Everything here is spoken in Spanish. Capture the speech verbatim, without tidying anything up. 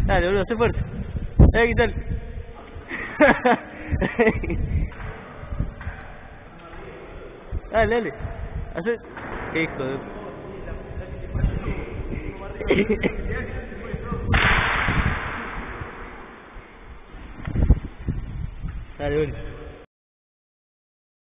Dale, boludo, sé fuerte. Eh, quítale. Dale, dale. Hace... Qué hijo de... Dale, boludo.